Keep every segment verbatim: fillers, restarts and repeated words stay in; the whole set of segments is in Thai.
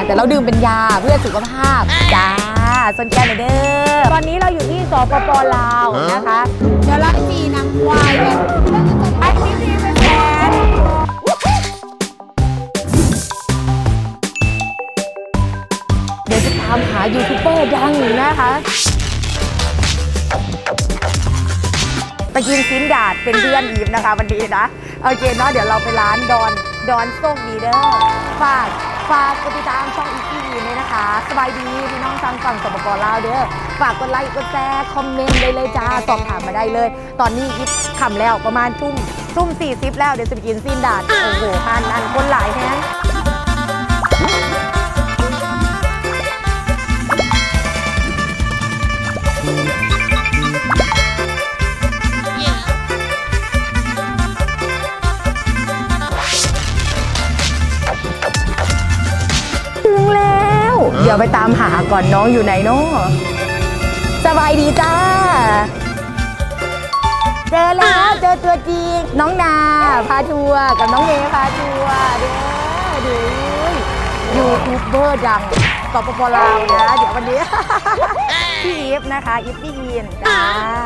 แต่เราดื่มเป็นยาเพื่อสุขภาพจ้าสนใจเลยเด้อตอนนี้เราอยู่ที่สปป.ลาวนะคะเดี๋ยวเราจีนางควายกันไอ้นี่ดีเป็นแฟนเดี๋ยวจะตามหายูทูบเบอร์ดังนะคะไปกินซินดาดเป็นเพื่อนอีฟนะคะวันนี้นะโอเคเนาะเดี๋ยวเราไปร้านดอนดอนโซกดีเด้อฝากฝากกดติดตามช่องอีพีนี้นะคะสบายดีพี่น้องทางฝั่งสปป.ลาวเด้อฝากกดไลค์กดแชร์คอมเมนต์เลยเลยจ้าสอบถามมาได้เลยตอนนี้อีฟขำแล้วประมาณทุ่มทุ่มสี่สิบแล้วเดี๋ยวจะไปกินซินดาดโอ้โหพันอันคนหลายแฮงเดี๋ยวไปตามหาก่อนน้องอยู่ไหนเนาะสบายดีจ้าเจอแล้วเจอตัวจริงน้องนาพาทัวร์กับน้องเมย์พาทัวร์เด้อดูยูทูบเบอร์ดังสปป.ลาวนะเดี๋ยววันนี้พี่อีฟนะคะอีฟพี่ยีนจ้า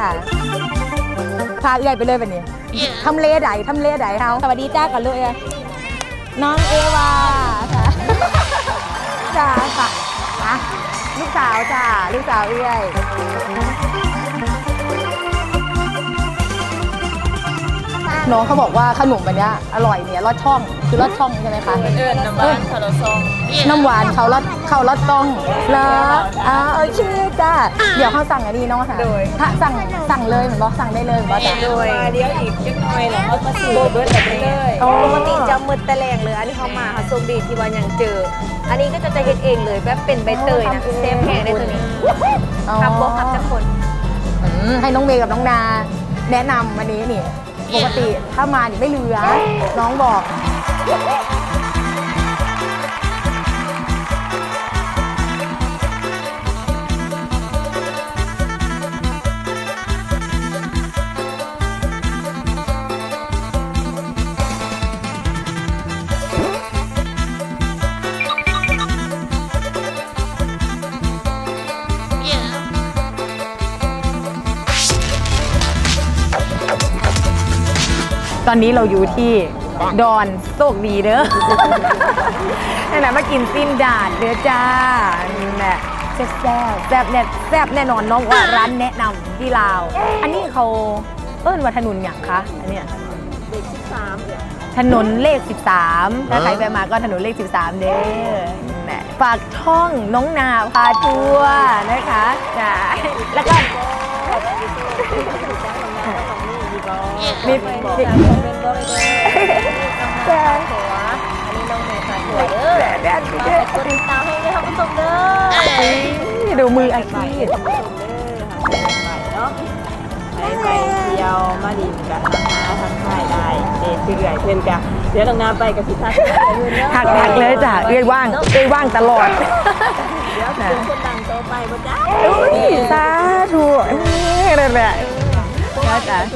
พาเอื้อยไปเลยวันนี้ทำเลไหนทำเลไหนเขาสวัสดีจ้ากันเลยน้องเอวาค่ะจ้าค่ะนะลูกสาวจ้าลูกสาวเอื้อยน้องเขาบอกว่าขนมอันนี้อร่อยเนี่ยลอดช่องคือลอดช่องใช่ไหมคะเออน้ำหวานเขาลอดช่องน้ำหวานเขาลอดเขาลอดช่องแล้วอ่าโอเคจ้าเดี๋ยวเขาสั่งอันนี้น้องค่ะถ้าสั่งสั่งเลยเหมือนบอกสั่งได้เลยเหมือนบอกจ้าโดยเดี๋ยวอีกเล็กน้อยแล้วเขาก็ซื้อเบิร์ดแบบนี้เลยปกติจะมืดแต่แรงเลยอันนี้เขามาเขาโชคดีที่ว่ายังเจออันนี้ก็จะจะเฮ็ดเองเลยแบบเป็นใบเตยนะเซฟแห้งได้ตัวนี้ครับบอกครับทุกคนให้น้องเมย์กับน้องนาแนะนำวันนี้นี่ปกติถ้ามานี่ไม่เหลือน้องบอกตอนนี้เราอยู่ที่ดอนโซกดีเด้อนั่นแหละมากินซินดาดเด้อจ้านี่แหละแซ่บแซ่บแซ่บแน่แซ่บแน่นอนน้องว่าร้านแนะนำที่ลาวอันนี้เขาเอิ้นว่าถนนอย่างคะอันเนี้ยเลขสิบสามถนนเลขสิบสามถ้าใครไปมาก็ถนนเลขสิบสามเด้อนี่แหละฝากช่องน้องนาพาทัวร์นะคะจ้าแล้วก็มีบอกเป็นบอกเลยจ้าอันนี้น้องเมย์ค่ะสวยเด้อแดนดีเด้อกดติดตามให้เลยค่ะผู้ชมเด้อดูมืออาชีพเนาะไปไปเที่ยวมาดินกันนะคะทักทายได้เด็ดเรื่อยเช่นกันเดี๋ยวต้องน้ำไปกับสิทักทักทักเลยจ้ะเอ้ยว่างเอ้ยว่างตลอดเดี๋ยวเป็นคนดังต่อไปมาจ้าสาธุนี่เลยแหละจ้าจ้า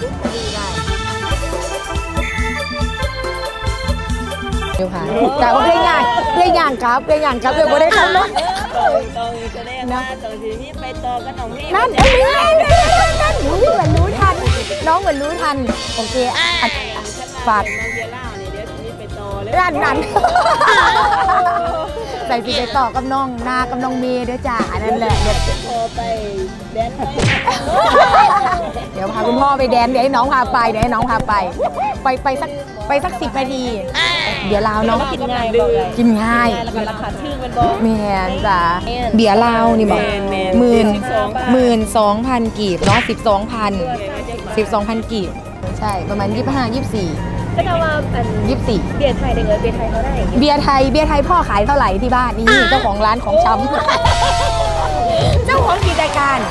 ค่ะแต่ว่าเพลงอย่างเพลงอย่างครับเพลงอย่างครับเดี๋ยวไม่ได้คำนั้นตองแสดงว่าตองทีนี้ไปต่อกันน้องนี่นั่นเอ้ยนั่นหนูเหมือนรู้ทันน้องเหมือนรู้ทันโอเคฝากน้องเบียร์ล่าเนี่ยเดี๋ยวทีนี้ไปต่อเลยนั่นนั่นใส่สีไปต่อกับน้องนากับน้องเมย์ด้วยจ้านั่นแหละเดี๋ยวพอไปแดนไปเดี๋ยวพาคุณพ่อไปแดนเดี๋ยวให้น้องพาไปเดี๋ยวให้น้องพาไปไปไปสักไปสักสิบนาทีเบียร์ลาวเนาะกินง่ายกินง่ายแล้วก็ราคาชื่อเป็นบอกแมนจ้ะเบียร์ลาวนี่บอกหมื่นหมื่นสองพันกีบเนาะสิบสองพันสิบสองพันกีบใช่ประมาณยี่สิบห้ายี่สิบสี่ก็จะว่าอันยี่สิบสี่เบียร์ไทยได้เงินเบียร์ไทยเขาได้เบียร์ไทยเบียร์ไทยพ่อขายเท่าไหร่ที่บ้านนี่เจ้าของร้านของชำเจ้าของกิจการ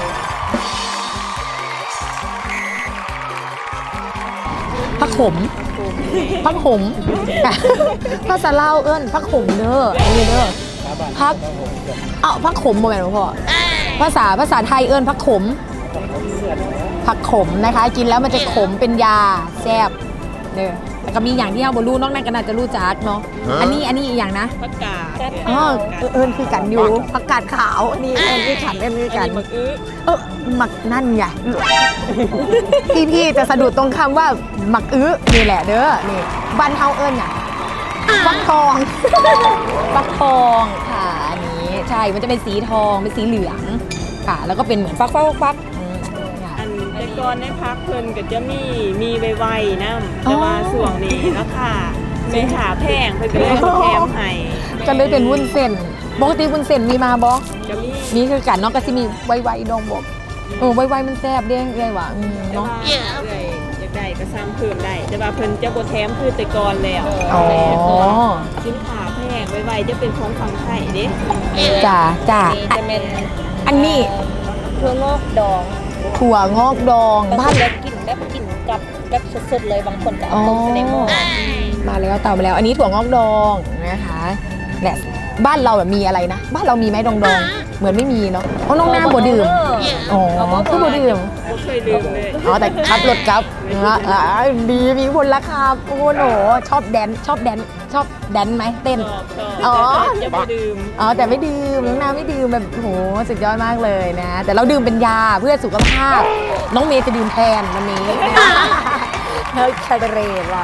ผักขมผักขมภาษาลาวเอิ้นผักขมเด้ออันนี้เด้อผักเอาผักขมโมแมนพ่อภาษาภาษาไทยเอิ้นผักขมผักขมนะคะกินแล้วมันจะขมเป็นยาแซ่บเด้อแล้วก็มีอย่างที่เราบรู้น้องนั่นก็น่าจะรู้จักเนาะอันนี้อันนี้อีกอย่างนะผักกาดอ๋อเอิญคือกันอยู่ผักกาดขาวนี่เอิญคือขันเอิญคือกันเออหมักนั่นไงพี่พี่จะสะดุดตรงคำว่าหมักอื้อนี่แหละเด้อนี่บ้านเฮาเอิญเนี่ยฟักทองฟักทองค่ะอันนี้ใช่มันจะเป็นสีทองเป็นสีเหลืองค่ะแล้วก็เป็นเหมือนฟักฟักฟักอันแต่ก่อนในพักเพิ่นก็จะมีมีไวๆนะแต่ว่าส่วงนี้แล้วค่ะเป็นขาแพงเพิ่นก็เลยบ่แถมให้ก็เลยเป็นวุ้นเส้นปกติวุ้นเส้นมีมาบ่จะมีมีคือกันเนาะก็สิมีไวๆดองบอกเออไวๆมันแซ่บเด้งเอ้ยว่ะอืมแต่เนาะว่าเอ้ยอยากได้ก็สั่งเพิ่มได้แต่ว่าเพิ่นจะบ่แถมคือแต่ก่อนแล้วอ๋อสินค้าแพงไวๆจะเป็นของฝั่งไทยเด้จ้าจ้าจะเป็นอันนี้ถั่วงอกดองถั่วงอกดองบางบ้าคน นแบบกินแบบกินกับแบบสดๆเลยบางคนก็เอาต้มใส่ในหม้อมาแล้วเต่ามาแล้ว อันนี้ถั่วงอกดองนะคะแหละบ้านเราแบบมีอะไรนะ บ้านเรามีไหมดองดองเหมือนไม่มีเนาะเพราะน้องน้ำบ่ดื่มอ๋อคือบ่ดื่มบ่เคยลืมเลยอ๋อแต่ขับรถครับอ่าดีมีคนราคาโอ้โหชอบแดนชอบแดนชอบแดนไหมเต้นชอบชอบอ๋อแต่จะบ่ดื่มอ๋อแต่ไม่ดื่มน้องน้ำไม่ดื่มแบบโหสุดยอดมากเลยนะ แต่เราดื่มเป็นยาเพื่อสุขภาพ น้องเมย์จะดื่มแทนวันนี้เฮ้ยคาเรเรา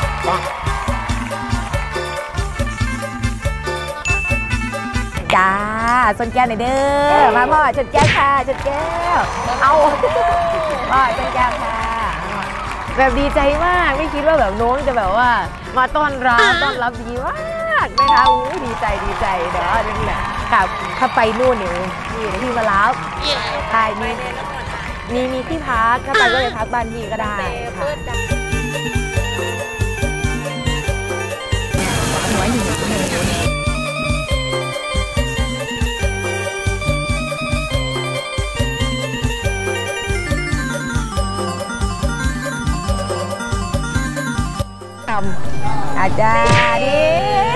จ้าชนแก้วหน่อยเด้อมาพ่อชนแก้วค่ะชนแก้วเอาพ่อชนแก้วค่ะแบบดีใจมากไม่คิดว่าแบบน้องจะแบบว่ามาต้อนรับต้อนรับดีมากนะคะอู้ดีใจดีใจเด้อนี่แหละค่ะถ้าไปนู่นเนี่ยนี่ที่มารับใช่มีมีมีที่พักถ้าไปก็เลยพักบ้านพี่ก็ได้ค่ะหัวหินอาจารย์นี่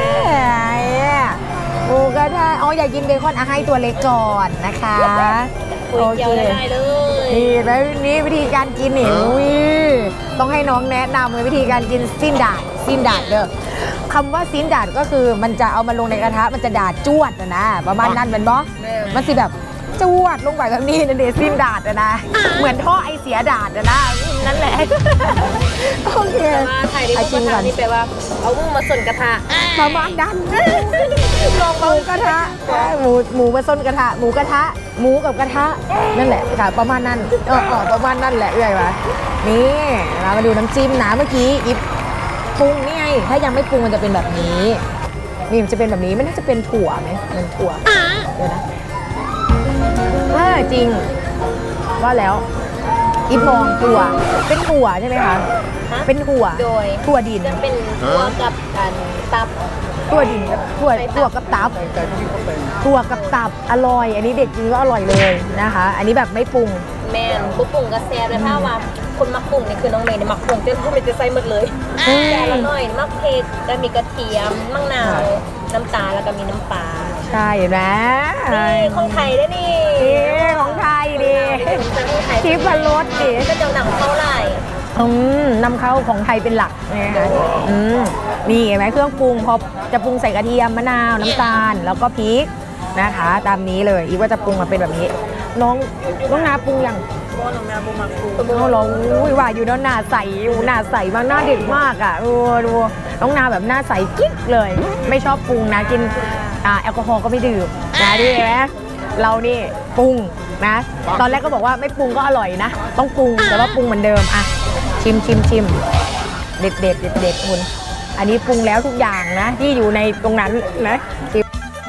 หมูกระทะอ๋ออยากกินเบคอนอ่ะให้ตัวเล็กก่อนนะคะโอเคนี่แล้วนี่วิธีการกินนี่อุ้ยต้องให้น้องแนะนำเลยวิธีการกินสิ้นดาดสิ้นดาดเด้อคำว่าสิ้นดาดก็คือมันจะเอามาลงในกระทะมันจะดาดจวดนะนะประมาณนั้นเป็นบอมันสิแบบจวดลงไปแบบนี้นั่นเองสิ้นดาดนะเหมือนท่อไอเสียดาดนะนั่นแหละโอเคว่าไทยนี่ก็ทำนี่แปลว่าเอาหมูมาส่วนกระทะประมาณนั้นลองหมูกระทะหมูหมูมาส้นกระทะหมูกระทะหมูกับกระทะนั่นแหละค่ะประมาณนั้นเออประมาณนั้นแหละเอื่อยวะนี่เรามาดูน้ำจิ้มนะเมื่อกี้อิฟปรุงนี่ไงถ้ายังไม่ปรุงมันจะเป็นแบบนี้นี่มันจะเป็นแบบนี้มันน่าจะเป็นถั่วไหมมันถั่วเดี๋ยวนะเออจริงว่าแล้วอิฟมองถั่วเป็นถั่วใช่ไหมคะเป็นถั่วโดยถั่วดินจะเป็นตัวกับกันตับถั่วดินกับถั่วถั่วกับตับถั่วกับตับอร่อย อันนี้เด็กกินก็อร่อยเลยนะคะ อันนี้แบบไม่ปรุงแมนปุ๊บปุ่งกระแซบเลยถ้าว่าคนมักปรุงนี่คือน้องเมย์เนี่ยมักปรุงเต็มที่มันจะใส่หมดเลยแต่ละหน่อยมักเผ็ดแล้วมีกระเทียมมะนาวน้ำตาลแล้วก็มีน้ำปลาใช่นะนี่ของไทยได้นี่นี่ของไทยดิทิพรสดิก็จะหนังเท่าไหร่อืมนำเข้าของไทยเป็นหลักนะคะอืมนี่เห็นไหมเครื่องปรุงพอจะปรุงใส่กระเทียมมะนาวน้ำตาลแล้วก็พริกนะคะ ตามนี้เลยอีกว่าจะปรุงมาเป็นแบบนี้ น้องน้องนาปรุงอย่างบ่น้องนาบ่มักปรุงเขาลองอุ้ยว่าอยู่แล้วหน้าใสอยู่หน้าใสมากหน้าเด็กมากอ่ะเออดูน้องนาแบบหน้าใสกิ๊กเลย ไม่ชอบปรุงนะกินอ่าแอลกอฮอล์ก็ไม่ดื่มนะดิไหมเรานี่ปรุงนะ ตอนแรกก็บอกว่าไม่ปรุงก็อร่อยนะต้องปรุงแต่ว่าปรุงเหมือนเดิมอ่ะชิมชิมชิมเด็ดเด็ดเด็ดเด็ดคุณอันนี้ปรุงแล้วทุกอย่างนะที่อยู่ในตรงนั้นนะชิม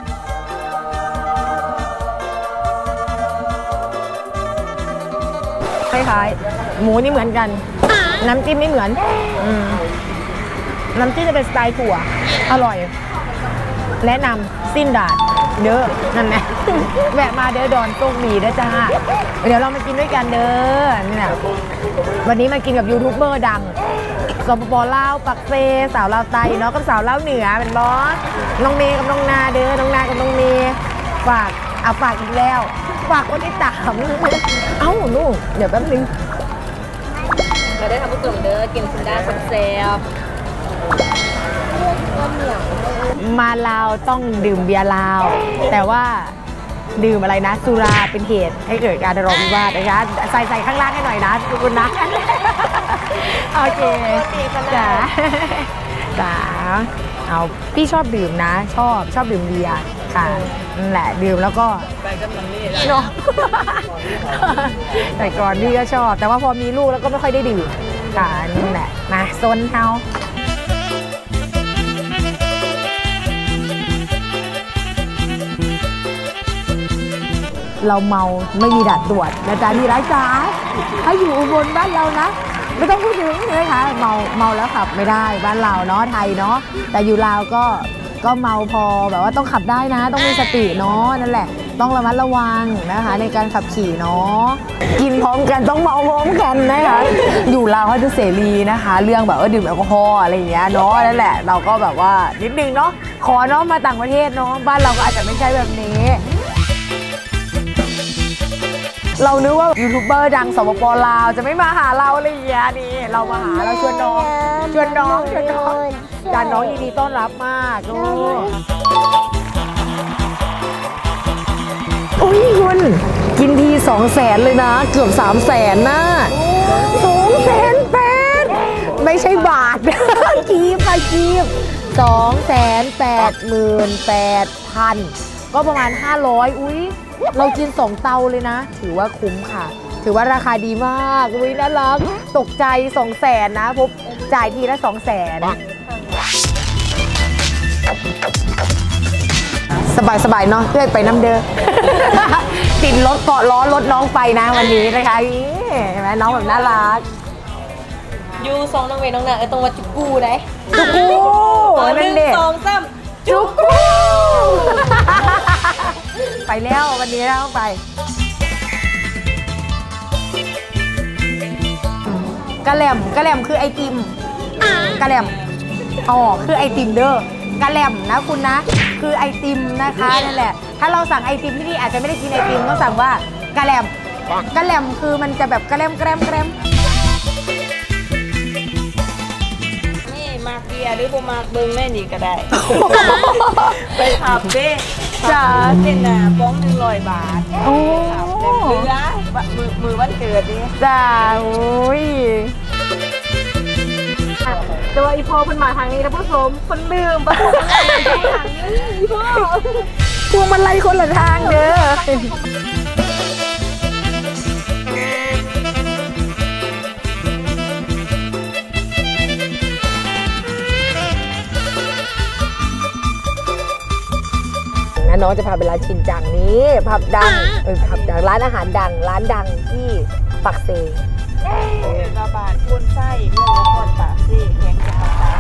คล้ายๆหมูนี่เหมือนกันน้ำจิ้มไม่เหมือนอืมน้ำจิ้มจะเป็นสไตล์ถั่วอร่อยแนะนำสิ้นดาดเด้อนั่นแหละแวะมาเด้อดอนโต้งมีเด้อจ้าเดี๋ยวเรามากินด้วยกันเด้อนี่นะวันนี้มากินกับยูทูบเบอร์ดังสปปลาวปักเซสาวลาวไตเนาะกับสาวลาวเหนือเป็นบอสน้องเมย์กับน้องนาเด้อน้องนากับน้องเมย์ฝากเอาฝากอีกแล้วฝากคนที่ตามเอ้าลูกเดี๋ยวแป๊บนึงก็ได้ทำผู้ชมเด้อกินซินด้าคนแซ่บมาลาวต้องดื่มเบียร์ลาวแต่ว่าดื่มอะไรนะสุราเป็นเหตุให้เกิดการทะเลาะวิวาทนะคะใส่ใส่ข้างล่างให้หน่อยนะทุกคนนะโอเคจ้าจ้าเอาพี่ชอบดื่มนะชอบชอบดื่มเบียร์ค่ะนั่นแหละดื่มแล้วก็ไปกำลังนี่เนาะแต่ก่อนพี่ก็ชอบแต่ว่าพอมีลูกแล้วก็ไม่ค่อยได้ดื่มค่ะนั่นแหละมาโซนเฮาเราเมาไม่มีด่านตรวจนะจ๊ะที่ร้ายจ๋าถ้าอยู่อุบลบ้านเรานะไม่ต้องพูดถึงเลยค่ะเมาเมาแล้วขับไม่ได้บ้านเราเนาะไทยเนาะแต่อยู่ลาวก็ก็เมาพอแบบว่าต้องขับได้นะต้องมีสติเนาะนั่นแหละต้องระมัดระวังนะคะในการขับขี่เนาะกินพร้อมกันต้องเมาพร้อมกันนะคะอยู่ลาวเขาจะเสรีนะคะเรื่องแบบว่าดื่มแอลกอฮอล์อะไรอย่างเงี้ยเนาะนั่นแหละเราก็แบบว่านิดนึงเนาะขอเนาะมาต่างประเทศเนาะบ้านเราก็อาจจะไม่ใช่แบบนี้เรานึกว่ายูทูบเบอร์ดังสปป.ลาวจะไม่มาหาเราอะไรอย่างเงี้ยนี่เรามาหาเราชวนน้องชวนน้องชวนน้องจานน้องยินดีต้อนรับมากโอ้อุ้ยคุณกินทีสองแสนเลยนะเกือบสามแสนนะสองแสนแปดไม่ใช่บาทกีบค่ะกีบสองแสนแปดหมื่นแปดพันก็ประมาณห้าร้อยอุ้ยเรากินสองเตาเลยนะถือว่าคุ้มค่ะถือว่าราคาดีมากอุ้ยน่ารักตกใจสองแสนนะพบจ่ายทีละสองแสนสบายสบายเนาะเพื่อนไปน้ำเด้อ ติดรถเกาะล้อรถน้องไปนะวันนี้นะคะเห็นไหมน้องแบบน่ารักยูสองน้องเวน้องน่ะเออตรงวัดจุกูได้จุกูหนึ่งสองสามจุกูไปแล้ววันนี้เราไปกะแหล่มกะแหล่มคือไอติมกะแหล่มอ๋อคือไอติมเด้อกะแหล่มนะคุณนะคือไอติมนะคะนั่นแหละถ้าเราสั่งไอติมที่นี่อาจจะไม่ได้กินไอติมต้องสั่งว่ากะแหล่มกะแหล่มคือมันจะแบบกะแหล่มแกรมแกรมนี่มากเบียร์หรือบ่มากเบิ้งแม่นี่ก็ได้ไปขับเด้จ้าเป็นน่ะป้องหนึ่งร้อยบาทโอ้เต็มเรือมือมือวันเกิดนี่จ้าโอ้ยแต่ว่าอีพอเพิ่นมาทางนี้นะผู้ชมคนลืมปะทางนี้อีพอพวงมาลัยคนละทางเด้อน้องจะพาไปร้านชินจังนี้ผับดังเออผับดังร้านอาหารดังร้านดังที่ปักเซระบาดคนไส้เมืองนครปากซี่แข่งจังหวัดตาก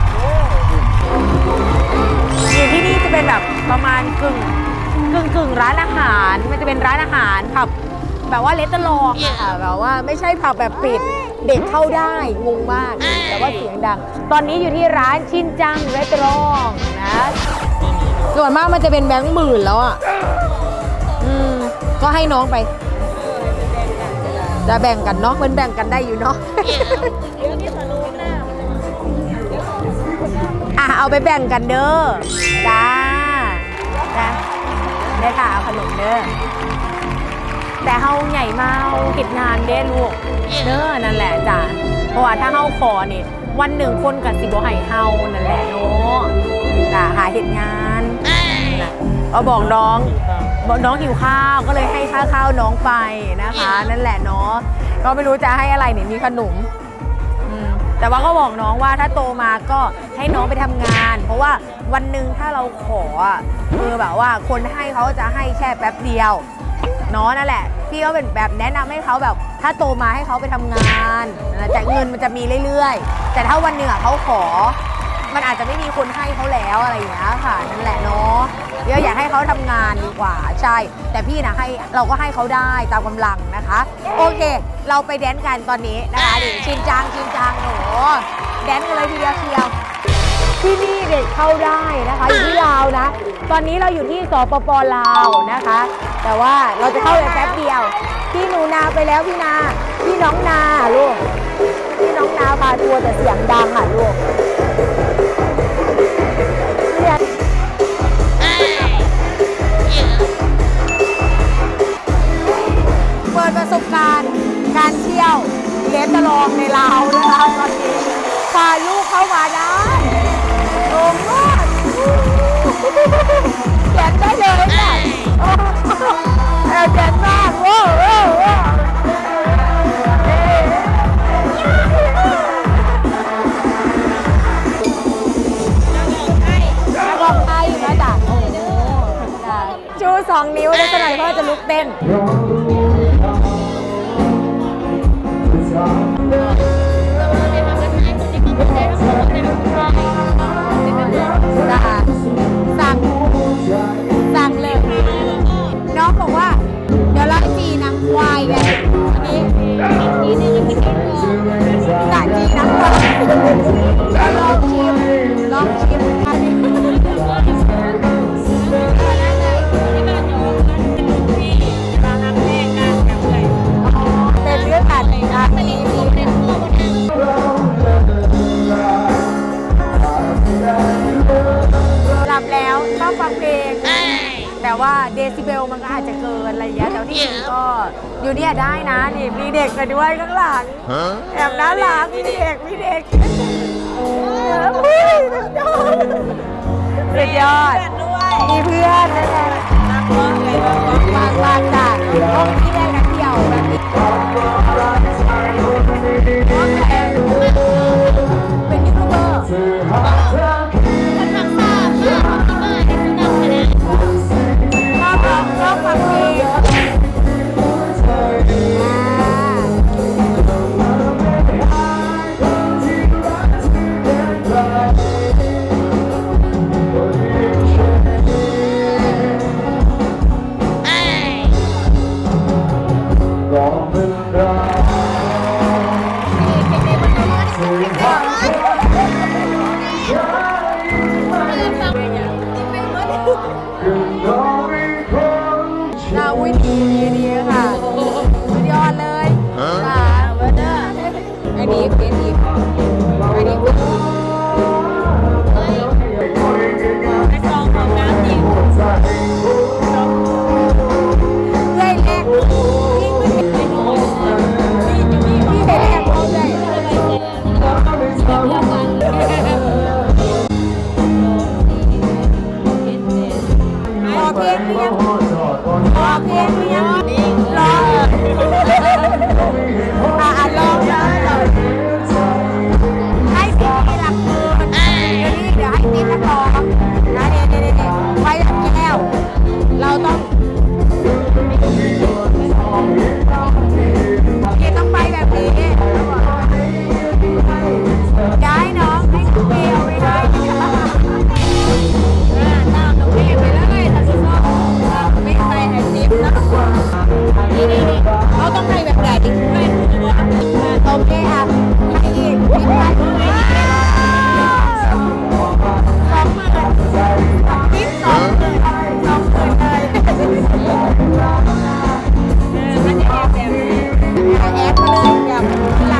อยู่ที่นี่จะเป็นแบบประมาณกึ่งกึ่งกึ่งร้านอาหารมันจะเป็นร้านอาหารผับแบบว่าเลสเตอรองค่ะแบบว่าไม่ใช่ผับแบบปิดเด็กเข้าได้งงมากแต่ว่าเสียงดังตอนนี้อยู่ที่ร้านชินจังเลสเตอรองนะส่วนมากมันจะเป็นแบงค์หมื่นแล้วอ่ะอืมก็ให้น้องไปจะแบ่งกันเนาะมันแบ่งกันได้อยู่เนาะอ่ะเอาไปแบ่งกันเด้อจ้าจ้าได้ค่ะเอาขนมเด้อแต่เฮาใหญ่มาเฮาติดงานเด้ลูกเด้อนั่นแหละจ้าเพราะว่าถ้าเฮาขอนี่วันหนึ่งคนกับสิบบ่ให้เฮานั่นแหละเนาะจ้าหาเหตุงานก็บอกน้องบอกน้องหิวข้าวก็เลยให้ค่าข้าวน้องไปนะคะนั่นแหละเนาะก็ไม่รู้จะให้อะไรเนี่ยมีขนมแต่ว่าก็บอกน้องว่าถ้าโตมาก็ให้น้องไปทำงานเพราะว่าวันหนึ่งถ้าเราขอคือแบบว่าคนให้เขาจะให้แค่แป๊บเดียวเนาะนั่นแหละพี่ก็เป็นแบบแนะนำให้เขาแบบถ้าโตมาให้เขาไปทำงานแต่เงินมันจะมีเรื่อยๆแต่ถ้าวันหนึ่งเขาขอมันอาจจะไม่มีคนให้เขาแล้วอะไรอย่างเงี้ยค่ะนั่นแหละเนาะเดี๋ยวอยากให้เขาทำงานดีกว่าใช่แต่พี่นะให้เราก็ให้เขาได้ตามกำลังนะคะโอเคเราไปแดนกันตอนนี้นะคะดิชินจังชินจังโหแดนกันเลยทีเดียวเชียวที่นี่เด็กเข้าได้นะคะอยู่ที่ลาวนะตอนนี้เราอยู่ที่สปป.ลาวนะคะแต่ว่าเราจะเข้าแป๊บเดียวพี่หนูนาไปแล้วพี่นาพี่น้องนาลูกพี่น้องนะพาทัวร์แต่เสียงดังอ่ะลูกเนี่ยเปิดประสบการณ์การเที่ยวเลสตะลองในลาวนะคะตอนนี้พาลูกเข้ามาได้โอ้โหแกนได้เลยค่ะแอบแกนมากโว้โว้โว้บอกไทยอยู่นะจ๊ะชูสองนิ้วลักษณะพ่อจะลุกเต้นสั่งสั่งเลยน้องบอกว่าเดี๋ยวเราจีน้ำควายกันอันนี้นี่นี่นี่เป็นกะจีน้ำควายลองชิมลองชิมอันนี้เป็นเรื่องการในการมีมีหลับแล้วชอบฟังเพลงแต่ว่าเดซิเบลมันก็อาจจะเกินอะไรอย่างเงี้ยแต่ที่จริงก็อยู่เนี่ยได้นะนี่มีเด็กมาด้วยข้างหลังแอบน่ารักมีเด็กมีเด็กสุดยอดมีเพื่อนนะคะบางบางจากห้องที่ได้นักเที่ยวแบบนี้เป็นยูทูบเบอร์คนทำตามค่ะที่บ้านในสุนัขนะชอบร้องชอบฟังเพลงนาวิธีดีค่ะสุดยอดเลยค่ะเวอร์เดอร์อันนี้เป็นอีกอันนี้เป็นไอซองของน้ำจริงเล่นแรกยิ่งไม่เห็นไม่น้อยพี่เห็นแรกเขาได้ขอเพลงเพียงขอเพลงเพียงรออ่ะลองได้ให้พี่หลักมือเดี๋ยวนี้เดี๋ยวให้พี่นักร้องนะเดี๋ยวเดี๋ยวเดี๋ยวไว้หลังแก้วเราต้องพี่ต้องไปแบบนี้ย้ายน้องให้คุณเบลไปด้วยตามน้องเบลไปเลยถ้าจะชอบไม่ใส่ไอซิปนะนี่นี่นี่เขาต้องให้แบบไหนดิให้โอเคอ่ะให้อีกสิบพันสองหมื่นสิบสองหมื่นสองหมื่นเลยมันจะแอบแบบแอบมาเลยแบบเรา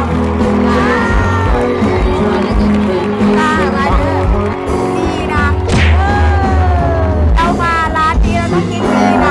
ตามาเด้อดีนะเรามาร้านนี้เราต้องกินดีนะ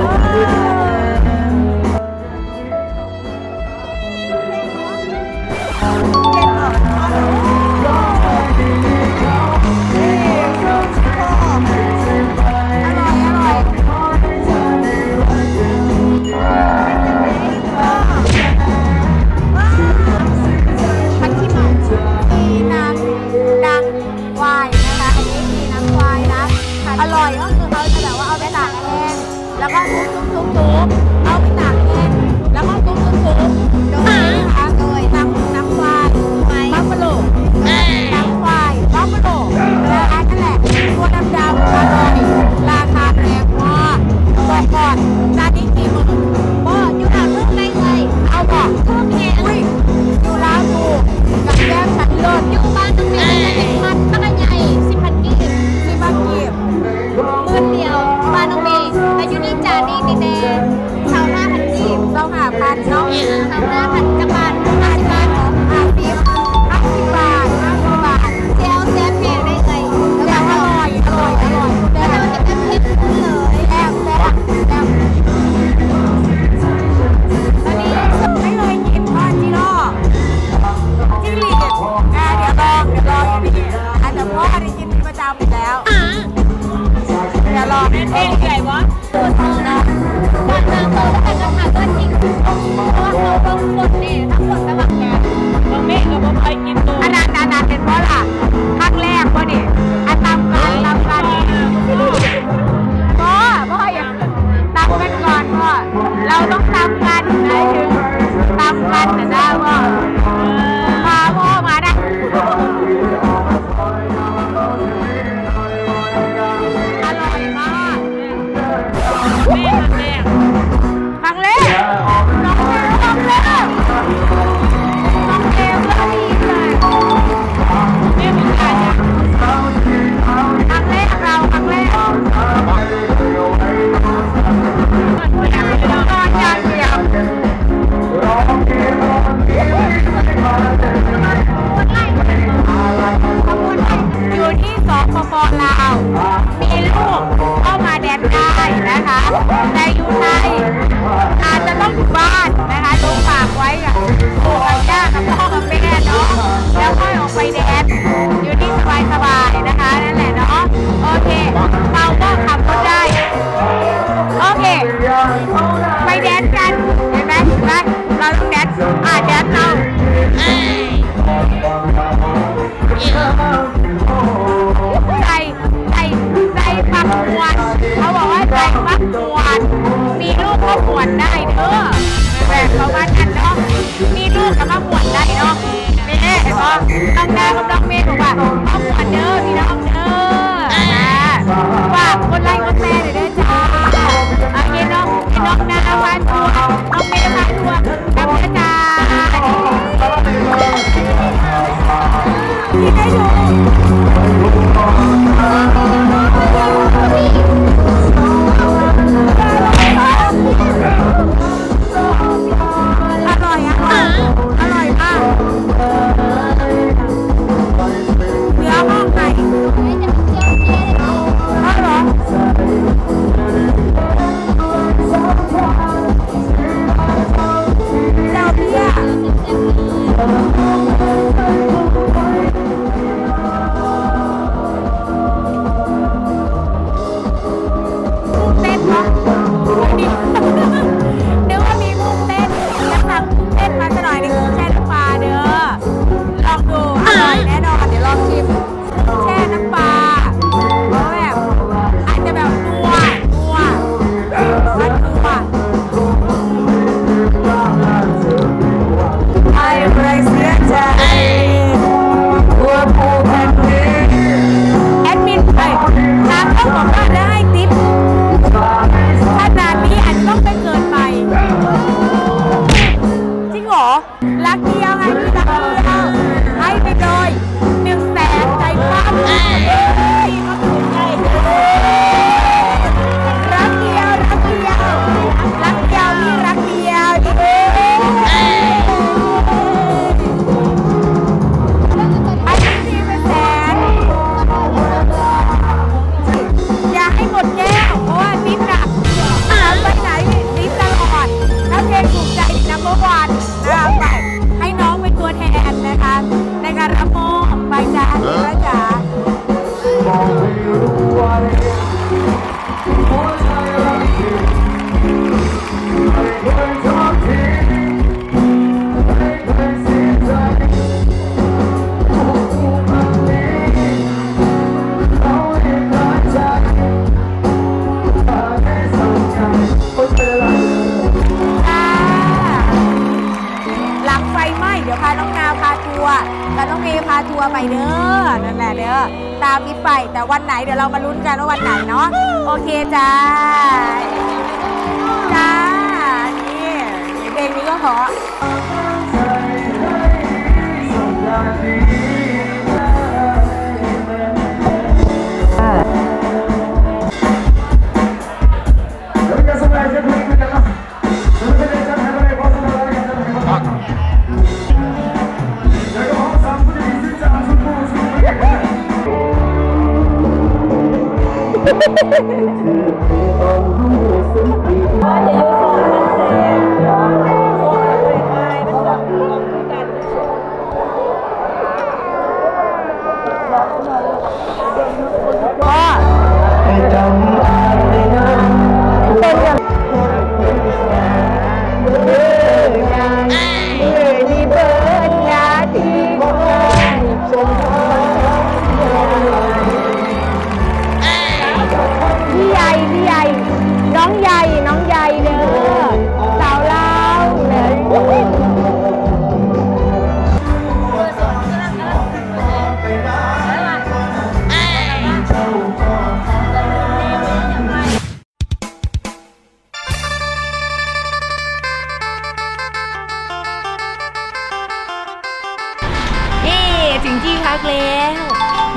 อร่อยก็คือเขาจะแบบว่าเอาไปตากแห้งแล้วก็ทุบๆๆเอาไปตากแห้งแล้วก็ทุบๆๆโดยนะคะโดยน้ำน้ำควายบัฟฟาโลน้ำควายบัฟฟาโลและอันนั่นแหละตัวดำๆอร่อยราคาแพงมากบอกก่อนร้านนี้กี่หมื่นบ่อยู่หลังเรื่องไรเลยเอาบอกเพิ่มไงอุ้ยอยู่ร้านกูกับแก้มฉันเลิศอยู่บ้านตรงนี้เป็นพันตั้งแต่ใหญ่สิบพันกีบสิบพันกีบหมื่นเดียวบ้านน้องเมย์แต่อยู่นี่จานนี้นี่แดงราะได้กินประจำอีกแล้วเดี๋ยวรอเพลงใหญ่วะตัวโตนะก่อนจะโตก็จะขาดตัวจริงเพราะว่าเขาต้องกดเนี่ยทั้งหมดสมัครกันเราไม่กับว่าใครกินตัวอันนั้นอันนั้นเป็นเพราะล่ะครั้งแรกพอดีอันตามกันตามกันพ่อพ่ออย่าตามกันก่อนพ่อเราต้องตามกันไหนถึงตามกันนะได้พ่อพาพ่อมาได้อร่อยมากแม่แม่ครั้งแรกน้องแม่ครั้งแรกน้องแม่เพื่อนดีเลยแม่เป็นใครเนี่ยครั้งแรกเราครั้งแรกนอนยาเดียวอยู่ที่สปป.ลาวมีลูกเข้ามาแดนได้นะคะแต่อยู่ไทยอาจจะต้องอยู่บ้านนะคะต้องฝากไว้กับปู่กับย่ากับพ่อกับแม่เนาะแล้วค่อยออกไปแดนอยู่ที่สบายๆนะคะนั่นแหละเนาะโอเคเราก็ขับรถได้โอเคไปแดนกันเห็นไหมเห็นไหมเราต้องแดนอ่าแดนเราใส่ใส่ใส่ปักหมวนเขาบอกว่าใส่ปักหมวนมีลูกก็หมวนได้เด้อแบบเขาว่ากันเนาะมีลูกก็มาหมวนได้เนาะแม่เห็นป่ะน้องนากับน้องเมย์บอกว่าเอาหมวนเด้อพี่น้องเด้อฝากคนไลค์คนแชร์หน่อยเด้อจ้าเอาเงี้ยน้องน้องนาพาทัวร์น้องเมย์พาทัวร์กับเด้อจ้าที่ได้ดูอร่อยอ่ะอร่อยมากเนื้อห้องไก่อร่อยเจ้าเบี้ยเต้นเนาะนึกว่ามีมุกเต้นจะสั่งเต้นมาสักหน่อยนึงแช่น้ำปลาเด้อลองดูอร่อยแน่นอนเดี๋ยวลองชิมแช่น้ำปลาเพราะแบบอาจจะแบบนัวนัวมันนัวไอ้ไรเสียใจตัวผู้แผ่นดินแอดมินไปทางต้องบอกว่าได้ติ๊บขนาดนี้อาจจะต้องไปเกินไปจริงเหรอรักเดียวไงพี่รักเดียวให้ไปเลยหนึ่งแสนใจปั้มรักเดียวรักเดียวรักเดียวพี่รักเดียวดิอันนี้ดีเป็นแสนอย่าให้หมดแก้วเพราะว่าติ๊บหนักไปไหนติ๊บตลอดถ้าเพลงถูกใจนัมเบอร์วันนะคะไปให้น้องเป็นตัวแทนนะคะในการรับมอบไปจ้าพี่จ๋าหลังไฟไหม้เดี๋ยวพาน้องนาวพาทัวร์กับน้องเมย์พาทัวร์ไปเด้อนั่นแหละเด้อตามนี้ไปแต่วันไหนเดี๋ยวเรามาลุ้นกันว่าวันไหนเนาะโอเคจ้าจ้านี่เพลงนี้ก็เพราะ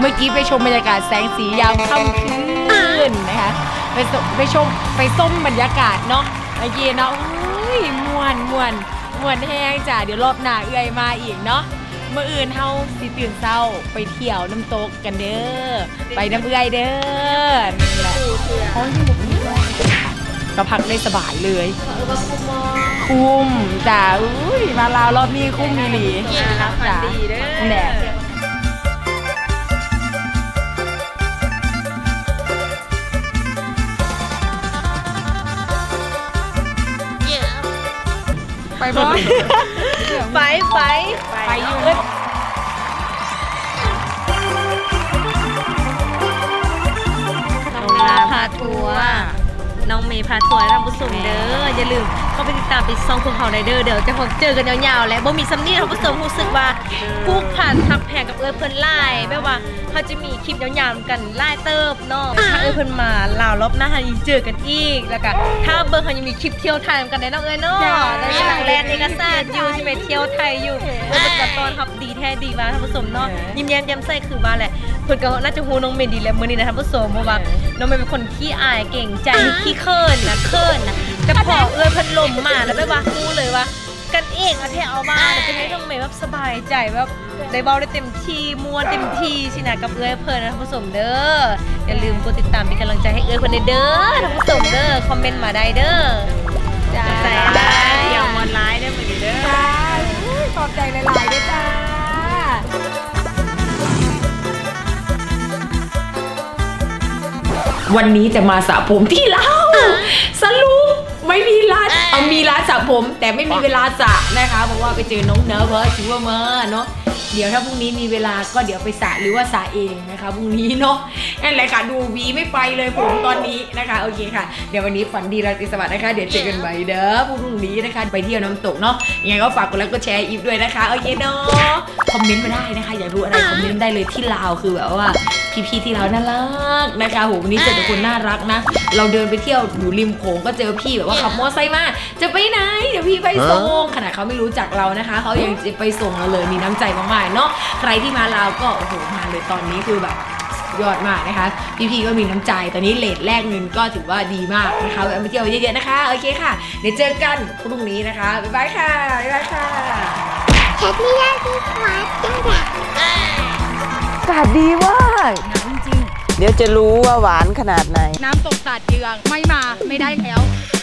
เมื่อกี้ไปชมบรรยากาศแสงสียามค่ำคืนนะคะไปไปชมไปส้มบรรยากาศเนาะเมื่อกี้เนาะอุ้ยม่วนม่วนม่วนแห้งจ้ะเดี๋ยวรอบหน้าเอื้อยมาอีกเนาะเมื่ออื่นเฮาสิตื่นเช้าไปเที่ยวน้ำตกกันเด้อไปน้ำเอื้อยเด้อนี่แหละอ๋อที่บุกนี่ก็พักได้สบายเลยคุ้มจ้ะอุ้ยมาลาวรอบนี้คุ้มมีหลีจ้ะแหละไปบ่ไปไปไปอยู่น้องนาพาทัวร์น้องเมย์พาทัวร์ท่านผู้ชมเด้ออย่าลืมเข้าไปติดตามไปซองคุณเขาในเด้อเดี๋ยวจะพบเจอกันยาวๆและบ่มีซ้ำนี่ท่านผู้ชมรู้สึกว่าผูกพันทักแพงกับเอ้ยเพิ่นไล่แบบว่าเขาจะมีคลิปยาวๆกันไล่เติบเนาะถ้าเอ้ยเพิ่นมาลาวรอบหน้าหาเจอกันอีกแล้วก็ถ้าเบอร์เขายังมีคลิปเที่ยวไทยกันได้น้องเอ้ยเนาะในสนามแลนด์เอกสารอยู่ที่ไปเที่ยวไทยอยู่เอ้ยเป็นตอนรับดีแท้ดีว่าท่านผู้ชมเนาะยิ้มแย้มแจ่มใสคือว่าแหละเพิ่นก็น่าจะฮู้น้องเมย์ดีแล้วมื้อนี้นะท่านผู้ชมเพราะว่าน้องเมย์เป็นคนขี้อายเก่งใจขี้เขินนะเขินนะแต่พอเอ้ยพัดลมมาแล้วแบบว่ารู้เลยว่ากันเองอะแท้เอามาจะให้น้องเมย์แบบสบายใจแบบได้เบาได้เต็มที่ม้วนเต็มที่สินะกับเอ้ยเพิ่นนะท่านผู้ชมเด้ออย่าลืมกดติดตามเป็นกำลังใจให้เอ้ยเพิ่นเด้อท่านผู้ชมเด้อคอมเมนต์มาได้เด้อจ้าใจได้อย่างมอนไลน์ได้เหมือนเด้อขอบใจหลายๆด้วยจ้าวันนี้จะมาสระผมที่ลาวสรุปไม่มีร้านเอามีร้านสระผมแต่ไม่มีเวลาสระนะคะเพราะว่าไปเจอน้องเนอร์เพิร์ดชิวเมอร์เนาะเดี๋ยวถ้าพรุ่งนี้มีเวลาก็เดี๋ยวไปสระหรือว่าสระเองนะคะพรุ่งนี้เนาะนั่นแหละค่ะดูวีไม่ไปเลยผมตอนนี้นะคะโอเคค่ะเดี๋ยววันนี้ฝันดีราตรีสวัสดิ์นะคะเดี๋ยวเจอกันใหม่เด้อพรุ่งนี้นะคะไปเที่ยวน้ำตกเนาะยังไงก็ฝากกดไลค์กดแชร์อีฟด้วยนะคะโอเคเนาะคอมเมนต์มาได้นะคะอยากรู้อะไรคอมเมนต์ได้เลยที่ลาวคือแบบว่าพี่ๆที่เราน่ารักนะคะโหวันนี้เจอแต่คนน่ารักนะเราเดินไปเที่ยวอยู่ริมโขงก็เจอพี่แบบว่าขับมอเตอร์ไซค์มาจะไปไหนเดี๋ยวพี่ไปส่งขนาดเขาไม่รู้จักเรานะคะเขายังจะไปส่งเราเลยมีน้ำใจมากๆเนาะใครที่มาลาวก็โอ้โหมาเลยตอนนี้คือแบบยอดมากนะคะพี่ๆก็มีน้ำใจตอนนี้เลทแรกเงินก็ถือว่าดีมากนะคะไปเที่ยวเยอะๆนะคะโอเคค่ะเดี๋ยวเจอกันพรุ่งนี้นะคะบ๊ายบายค่ะบ๊ายบายค่ะแคทนี่ได้ที่วัดจ้าจ้ะอากาศดีมากน้ำจริงเดี๋ยวจะรู้ว่าหวานขนาดไหนน้ำตกตาดเยืองไม่มาไม่ได้แล้ว